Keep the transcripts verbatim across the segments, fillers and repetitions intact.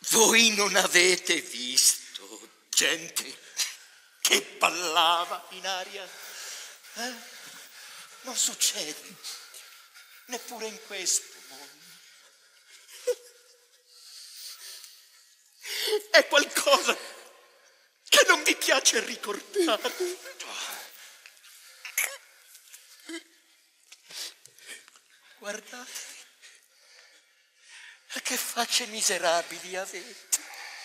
Voi non avete visto gente che ballava in aria? Eh? Non succede, neppure in questo mondo. È qualcosa che non vi piace ricordare. Guardate. Che facce miserabili avete.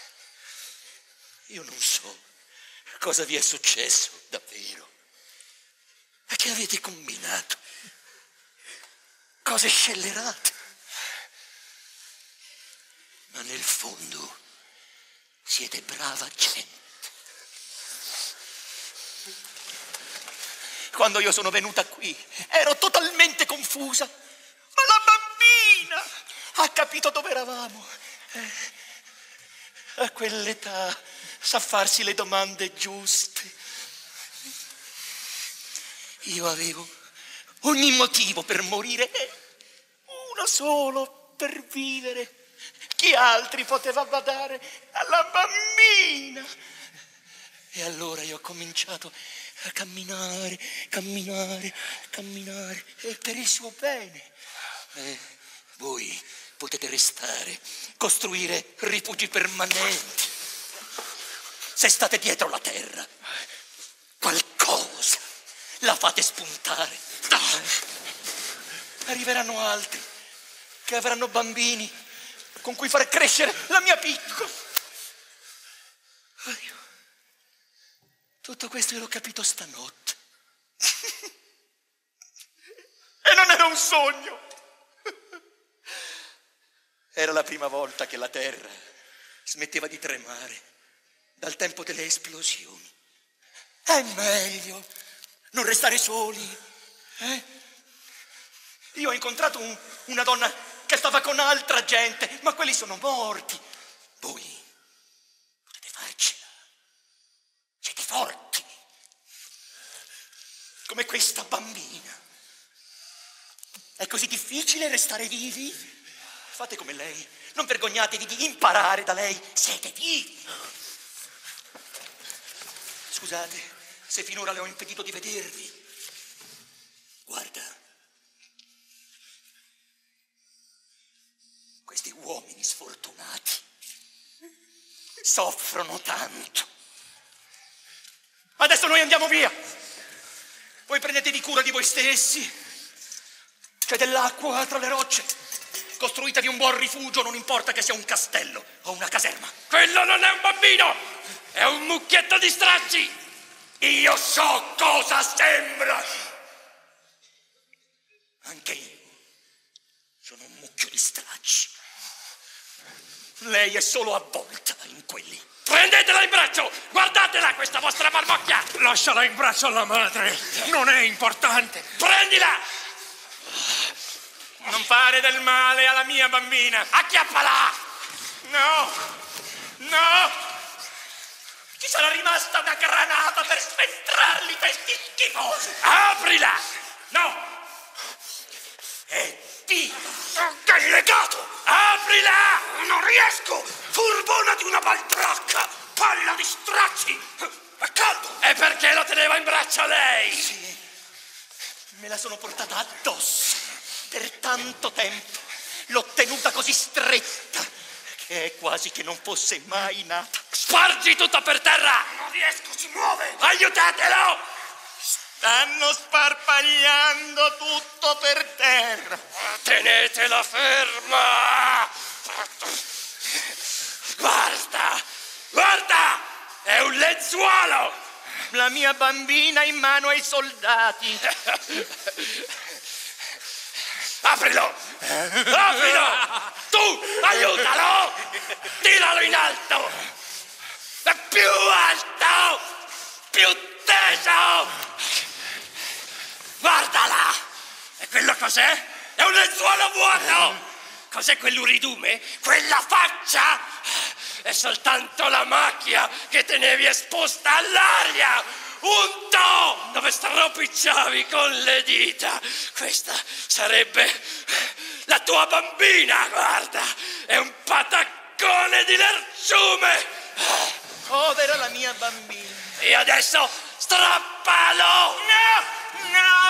Io non so cosa vi è successo davvero. E che avete combinato. Cose scellerate. Ma nel fondo siete brava gente. Quando io sono venuta qui ero totalmente confusa. Ma la bambina ha capito dove eravamo. Eh, a quell'età sa farsi le domande giuste. Io avevo ogni motivo per morire e uno solo per vivere. Chi altri poteva badare alla bambina? E allora io ho cominciato a camminare, camminare, camminare, e per il suo bene. E voi potete restare, costruire rifugi permanenti. Se state dietro la terra, qualcosa la fate spuntare. Arriveranno altri che avranno bambini con cui far crescere la mia piccola. Tutto questo io l'ho capito stanotte. E non era un sogno. Era la prima volta che la terra smetteva di tremare dal tempo delle esplosioni. È meglio non restare soli. Eh? Io ho incontrato un, una donna che stava con altra gente, ma quelli sono morti. Voi potete farcela. Siete forti. Come questa bambina. È così difficile restare vivi? Fate come lei, non vergognatevi di imparare da lei, siete vivi. Scusate se finora le ho impedito di vedervi. Guarda, questi uomini sfortunati soffrono tanto. Adesso noi andiamo via. Voi prendetevi cura di voi stessi. C'è dell'acqua tra le rocce. Costruitevi un buon rifugio, non importa che sia un castello o una caserma. Quello non è un bambino, è un mucchietto di stracci. Io so cosa sembra. Anche io sono un mucchio di stracci. Lei è solo avvolta in quelli. Prendetela in braccio, guardatela questa vostra marmocchia. Lasciala in braccio alla madre, non è importante. Prendila. Non fare del male alla mia bambina. Acchiappala! No! No! Ci sarà rimasta una granata per sventrarli questi schifosi! Aprila! No! E via! Che hai legato! Aprila! Non riesco! Furbona di una baldracca! Palla di stracci! È caldo! E perché la teneva in braccio lei? Sì, me la sono portata addosso. Per tanto tempo l'ho tenuta così stretta che è quasi che non fosse mai nata. Spargi tutto per terra! Non riesco, si muove! Aiutatelo! Stanno sparpagliando tutto per terra. Tenetela ferma! Guarda! Guarda! È un lenzuolo! La mia bambina in mano ai soldati. Aprilo! Aprilo! Tu, aiutalo! Tiralo in alto! Più alto! Più teso! Guardala! E quello cos'è? È un lenzuolo vuoto! Cos'è quell'uridume? Quella faccia? È soltanto la macchia che tenevi esposta all'aria! Unto! Dove stropicciavi con le dita? Questa sarebbe la tua bambina, guarda! È un pataccone di lerciume! Povera la mia bambina. E adesso strappalo! No, no,